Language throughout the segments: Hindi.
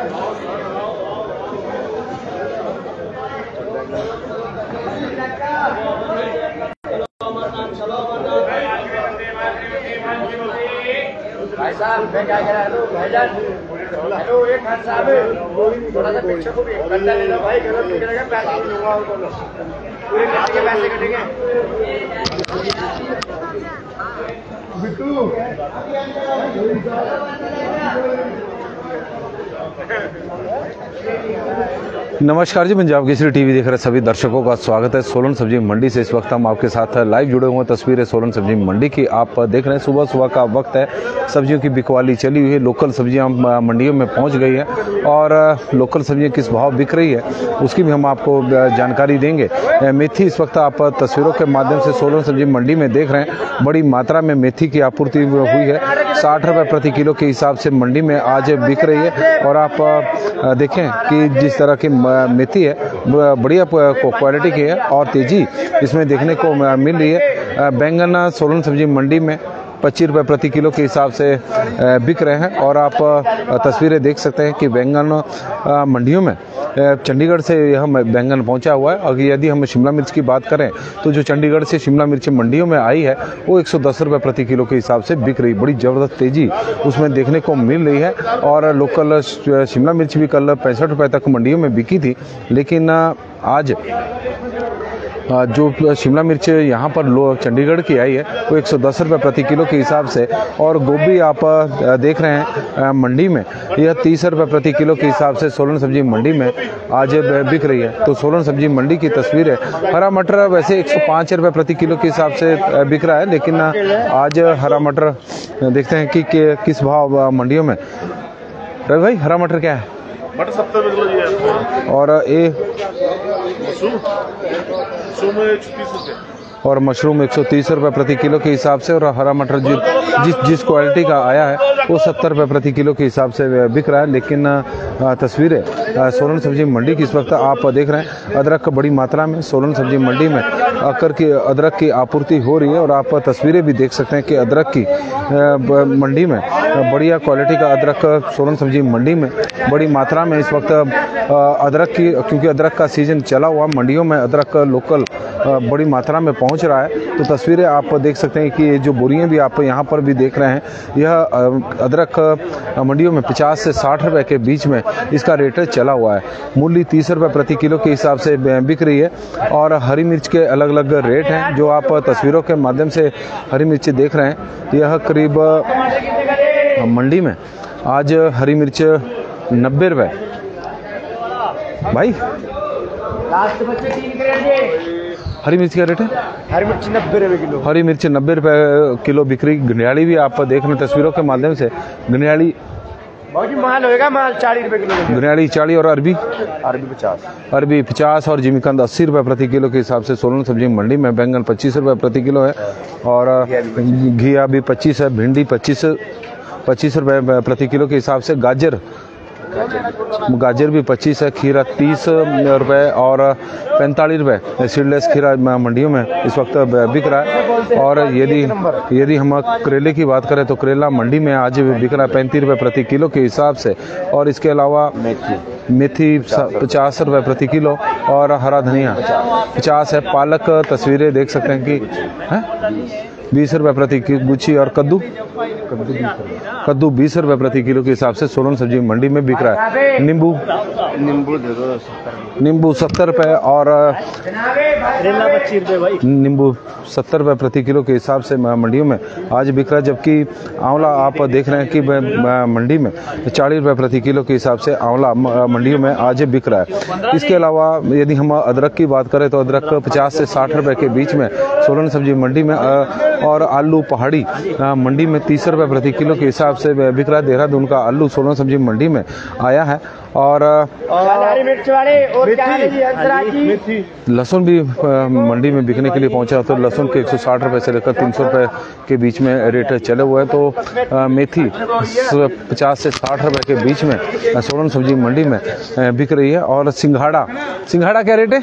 भाई साहब मैं क्या कह रहा हूँ भाईजान, हेलो एक हाथ साहब थोड़ा सा पीछे को भी गंदा ले लो भाई, गलत नहीं करेगा, पैसे नहीं लूंगा और बोलो पूरे कटेंगे, पैसे कटेंगे। बिट्टू नमस्कार जी, पंजाब केसरी टीवी देख रहे सभी दर्शकों का स्वागत है सोलन सब्जी मंडी से। इस वक्त हम आपके साथ लाइव जुड़े हुए हैं। तस्वीरें सोलन सब्जी मंडी की आप देख रहे हैं। सुबह सुबह का वक्त है, सब्जियों की बिकवाली चली हुई है। लोकल सब्जियां मंडियों में पहुंच गई हैं और लोकल सब्जियां किस भाव बिक रही है उसकी भी हम आपको जानकारी देंगे। मेथी इस वक्त आप तस्वीरों के माध्यम से सोलन सब्जी मंडी में देख रहे हैं। बड़ी मात्रा में मेथी की आपूर्ति हुई है। 60 रुपये प्रति किलो के हिसाब से मंडी में आज बिक रही है। और आप देखें कि जिस तरह की मेथी है बढ़िया क्वालिटी की है और तेजी इसमें देखने को मिल रही है। बैंगन सोलन सब्जी मंडी में 25 रुपये प्रति किलो के हिसाब से बिक रहे हैं। और आप तस्वीरें देख सकते हैं कि बैंगन मंडियों में चंडीगढ़ से यह बैंगन पहुंचा हुआ है। और यदि हम शिमला मिर्च की बात करें तो जो चंडीगढ़ से शिमला मिर्च मंडियों में आई है वो 110 रुपये प्रति किलो के हिसाब से बिक रही। बड़ी ज़बरदस्त तेज़ी उसमें देखने को मिल रही है। और लोकल शिमला मिर्च भी कल 65 रुपये तक मंडियों में बिकी थी, लेकिन आज जो शिमला मिर्च यहाँ पर चंडीगढ़ की आई है वो 110 रुपये प्रति किलो के हिसाब से। और गोभी आप देख रहे हैं मंडी में यह 30 रुपये प्रति किलो के हिसाब से सोलन सब्जी मंडी में आज बिक रही है। तो सोलन सब्जी मंडी की तस्वीर है। हरा मटर वैसे 105 रुपये प्रति किलो के हिसाब से बिक रहा है, लेकिन आज हरा मटर देखते हैं कि किस भाव मंडियों में। रवि भाई, हरा मटर क्या है? मटर 70 रुपये किलो है। और और मशरूम 130 रुपये प्रति किलो के हिसाब से। और हरा मटर जिस क्वालिटी का आया है वो 70 रुपये प्रति किलो के हिसाब से बिक रहा है। लेकिन तस्वीरें सोलन सब्जी मंडी की इस वक्त आप देख रहे हैं। अदरक बड़ी मात्रा में सोलन सब्जी मंडी में अदरक की आपूर्ति हो रही है। और आप तस्वीरें भी देख सकते हैं कि अदरक की मंडी में बढ़िया क्वालिटी का अदरक सोलन सब्जी मंडी में बड़ी मात्रा में इस वक्त अदरक की, क्योंकि अदरक का सीजन चला हुआ मंडियों में अदरक लोकल बड़ी मात्रा में पहुंच रहा है। तो तस्वीरें आप देख सकते हैं कि जो बोरियां भी आप यहां पर भी देख रहे हैं, यह अदरक मंडियों में 50 से 60 रुपए के बीच में इसका रेट चला हुआ है। मूली 30 रुपये प्रति किलो के हिसाब से बिक रही है। और हरी मिर्च के अलग अलग रेट हैं जो आप तस्वीरों के माध्यम से हरी मिर्च देख रहे हैं। यह करीब मंडी में आज हरी मिर्च 90 रुपये। भाई हरी मिर्च क्या रेट है? हरी मिर्च 90 रुपये किलो। हरी मिर्च 90 रुपये किलो बिक रही। घनियाली भी आप देख रहे हैं तस्वीरों के माध्यम से। घनियाली माल होएगा, माल 40 रुपये किलो। घनियाली 40 और अरबी 50। अरबी 50 और जिमीकंद 80 रुपये प्रति किलो के हिसाब से सोलन सब्जी मंडी में। बैंगन 25 रुपये प्रति किलो है। और घिया भी 25 है। भिंडी 25 रुपये प्रति किलो के हिसाब से। गाजर भी 25 है। खीरा 30 रुपये और 45 रुपये सीडलेस खीरा मंडियों में इस वक्त बिक रहा है। और यदि हम करेले की बात करें तो करेला मंडी में आज बिक रहा है 35 रुपये प्रति किलो के हिसाब से। और इसके अलावा मेथी 50 रुपये प्रति किलो और हरा धनिया 50 है। पालक तस्वीरें देख सकते हैं कि है 20 रुपये प्रति गुच्छी। और कद्दू 20 रुपये प्रति किलो के हिसाब से सोलन सब्जी मंडी में बिक रहा है। नींबू दे दो, नींबू 70 रुपये और 25 रुपये भाई। नींबू 70 रुपये प्रति किलो के हिसाब से मंडियों में आज बिक रहा है। जबकि आंवला आप देख रहे हैं कि मंडी में 40 रुपये प्रति किलो के हिसाब से आंवला मंडियों में आज बिक रहा है। इसके अलावा यदि हम अदरक की बात करें तो अदरक 50 से 60 रुपये के बीच में सोलन सब्जी मंडी में। और आलू पहाड़ी मंडी में 30 रुपये प्रति किलो के हिसाब से बिक रहा है। देहरादून का आलू सोलन सब्जी मंडी में आया है। और लहसुन भी मंडी में बिकने के लिए पहुंचा। तो लहसुन के 160 रुपये से लेकर 300 रुपये के बीच में रेट चले हुए हैं। तो मेथी 50 से 60 रुपये के बीच में सोलन सब्जी मंडी में बिक रही है। और सिंघाड़ा क्या रेट है?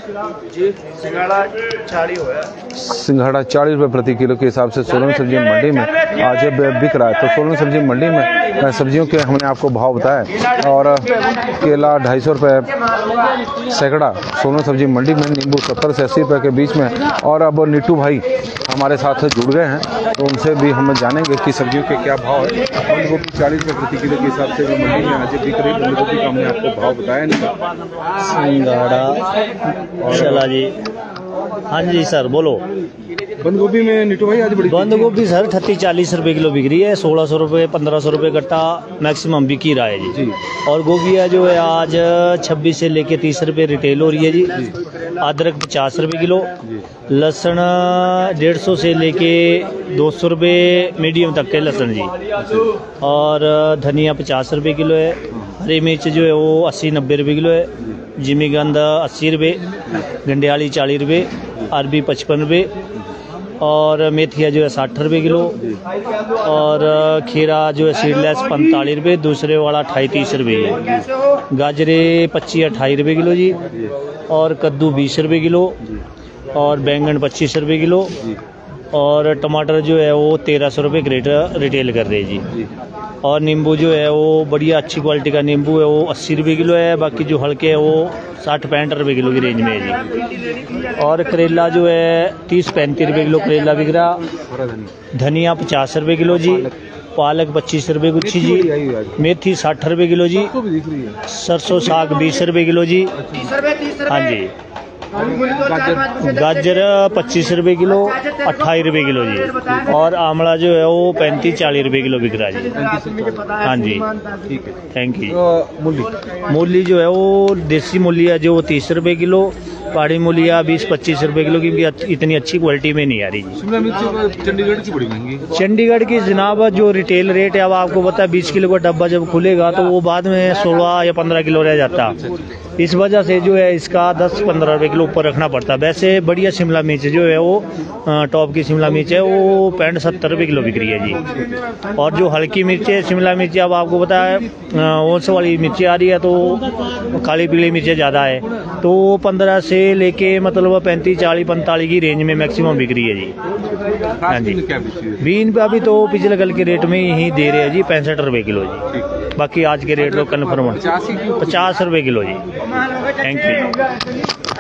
सिंघाड़ा 40 रुपये प्रति किलो के हिसाब से सोलन सब्जी मंडी में आज बिक रहा है। तो सोलन सब्जी मंडी मंडी में सब्जियों के हमने आपको भाव बताया। और केला 250 रुपये सैकड़ा सोलन सब्जी मंडी में, नींबू 70 से 80 रुपये के बीच में। और अब नीटू भाई हमारे साथ जुड़ गए हैं, तो उनसे भी हम जानेंगे कि सब्जियों के क्या भाव है। बंद गोभी 40 रुपये प्रति किलो के हिसाब से जो मंडी में आज बिक रही बंद गोभी का हमने आपको भाव बताया नहीं। सिंगाड़ा चला जी। हाँ जी सर बोलो। बंद गोभी में नीटू भाई आज बड़ी बंद गोभी सर 38-40 रुपए किलो बिक रही है। 1600 रुपये 1500 रुपये कट्टा मैक्सिमम बिक ही रहा है जी। और गोभिया जो है आज 26 से लेके 30 रुपये रिटेल हो रही है जी। अदरक 50 रुपये किलो, लहसुन 150 से लेके 200 रुपये मीडियम तक के लहसुन जी। और धनिया 50 रुपये किलो है। हरी मिर्च जो है वो 80-90 रुपये किलो है। जिमीगंध 80 रुपये, गंडियाली 40 रुपये, अरबी 55 रुपये और मेथिया जो है 60 रुपये किलो। और खीरा जो है सीडलेस 45 रुपये, दूसरे वाला 28-30 रुपये है। गाजरे 25-28 रुपये किलो जी। और कद्दू 20 रुपये किलो और बैंगन 25 रुपये किलो। और टमाटर जो है वो 1300 रुपये क्रेट रिटेल कर रहे हैं जी। और नींबू जो है वो बढ़िया अच्छी क्वालिटी का नींबू है वो 80 रुपये किलो है। बाकी जो हल्के है वो 60-65 रुपये किलो की रेंज में है जी। और करेला जो है 30-35 रुपये किलो करेला बिक रहा। धनिया 50 रुपये किलो जी। पालक 25 रुपये गुच्छी जी। मेथी 60 रुपये किलो जी। सरसों साग 20 रुपये किलो जी। हाँ जी। गाजर 25 रुपये किलो 28 रुपये किलो जी। और आंवला जो है वो 35-40 रुपये किलो बिक रहा है जी। हाँ जी ठीक है, थैंक यू। मूली जो है वो देसी मूली है जो 30 रुपये किलो। पहाड़ी मूलिया 20-25 रुपये किलो की इतनी अच्छी क्वालिटी में नहीं आ रही जी। शिमला मिर्च चंडीगढ़ की बड़ी महंगी। चंडीगढ़ की जनाब जो रिटेल रेट है अब आपको पता है 20 किलो का डब्बा जब खुलेगा तो वो बाद में 16 या 15 किलो रह जाता। इस वजह से जो है इसका 10-15 रुपये किलो ऊपर रखना पड़ता है। वैसे बढ़िया शिमला मिर्च जो है वो टॉप की शिमला मिर्च है वो 65-70 रुपये किलो बिक रही है जी। और जो हल्की मिर्च है शिमला मिर्च अब आपको पता है ओंस वाली मिर्ची आ रही है तो काली पीली मिर्चें ज़्यादा है तो 15 से लेके मतलब 35-40-45 की रेंज में मैक्सिमम बिक रही है जी। हाँ जी। बीन पे अभी तो पिछले कल के रेट में ही दे रहे हैं जी 65 रुपये किलो जी। बाकी आज के रेट तो कन्फर्म 50 रुपये किलो जी। Thank you.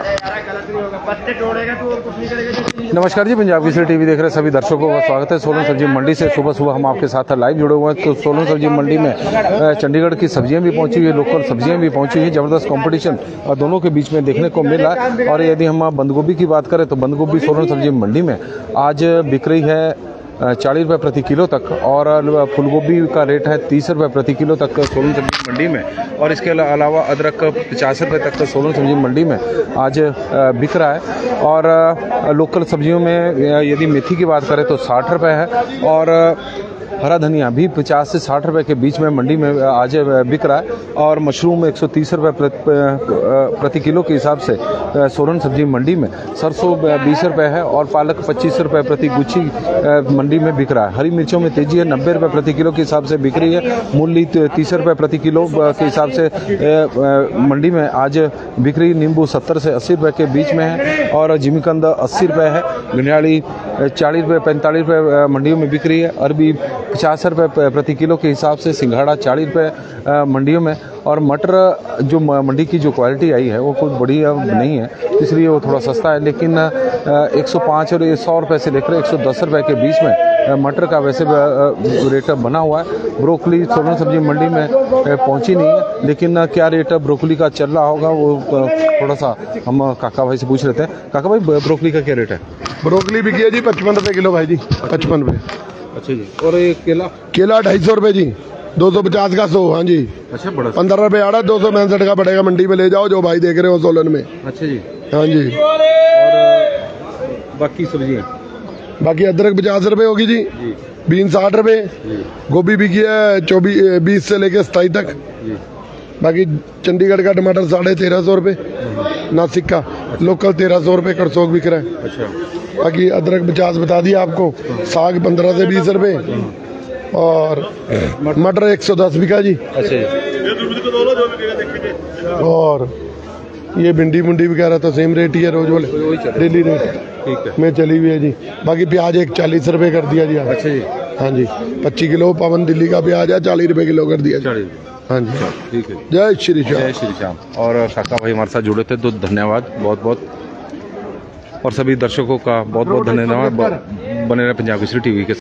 नमस्कार जी, पंजाब केसरी टीवी देख रहे सभी दर्शकों का स्वागत है। सोलन सब्जी मंडी से सुबह सुबह हम आपके साथ लाइव जुड़े हुए हैं। तो सोलन सब्जी मंडी में चंडीगढ़ की सब्जियां भी पहुंची हुई है, लोकल सब्जियां भी पहुंची हुई है। जबरदस्त कंपटीशन दोनों के बीच में देखने को मिला। और यदि हम बंद गोभी की बात करें तो बंद गोभी सोलन सब्जी मंडी में आज बिक रही है 40 रुपये प्रति किलो तक। और फूल गोभी का रेट है 30 रुपये प्रति किलो तक सोलन सब्जी मंडी में। और इसके अलावा अदरक 50 रुपये तक सोलन सब्जी मंडी में आज बिक रहा है। और लोकल सब्जियों में यदि मेथी की बात करें तो 60 रुपये है। और हरा धनिया भी 50 से 60 रुपये के बीच में मंडी में आज बिक रहा है। और मशरूम 130 रुपये प्रति किलो के हिसाब से सोलन सब्जी मंडी में। सरसों 20 रुपये है और पालक 25 रुपये प्रति गुच्छी मंडी में बिक रहा है। हरी मिर्चों में तेजी है, 90 रुपये प्रति किलो के हिसाब से बिक रही है। मूली 30 रुपये प्रति किलो के हिसाब से मंडी में आज बिक रही। नींबू 70 से 80 रुपये के बीच में है। और जिमीकंद 80 रुपये है। गंडियाली 40 रुपये 45 रुपये मंडियों में बिक रही है। अरबी 50 रुपये प्रति किलो के हिसाब से, सिंघाड़ा 40 रुपये मंडियों में। और मटर जो मंडी की जो क्वालिटी आई है वो कुछ बढ़िया नहीं है, इसलिए वो थोड़ा सस्ता है। लेकिन 105 और 100 रुपये से लेकर 110 रुपये के बीच में मटर का वैसे रेट बना हुआ है। ब्रोकली सोलन सब्जी मंडी में पहुंची नहीं है, लेकिन क्या रेट ब्रोकली का चल रहा होगा वो थोड़ा सा हम काका भाई से पूछ लेते हैं। काका भाई ब्रोकली का क्या रेट है? ब्रोकली बिकी है जी 55 रुपये किलो भाई जी, 55 रुपये। अच्छा जी। और ये केला? केला 250 रुपये जी, 250 का 100। हाँ जी। अच्छा, बड़ा 15 रुपये आड़ा, 265 का पड़ेगा। मंडी में ले जाओ जो भाई देख रहे हो सोलन में। अच्छा जी। हाँ जी। और बाकी सब्जियाँ? बाकी अदरक 50 रुपये होगी जी। बीन 60 रुपये। गोभी बिकी है 20 से लेके 27 तक। बाकी चंडीगढ़ का टमाटर 1350 रुपये, नासिक का लोकल 1300 रुपये, करसोग बिक रहा है। अच्छा। बाकी अदरक 50 बता दिया आपको। साग 15 से 20 रुपये। और मटर 110 बिका जी। अच्छा जी। और ये भिंडी मुंडी वगैरह तो सेम रेट ही है, रोज वाले डेली रेट ठीक है में चली हुई है जी। बाकी प्याज 40 रुपये कर दिया जी। अच्छा जी। हाँ जी 25 किलो पवन दिल्ली का प्याज है 40 रुपए किलो कर दिया। 40। हाँ जी ठीक है, जय श्री श्याम। जय श्री श्याम। और काका भाई हमारे साथ जुड़े थे तो धन्यवाद बहुत बहुत, और सभी दर्शकों का बहुत बहुत धन्यवाद। बने रहे पंजाब केसरी टीवी के।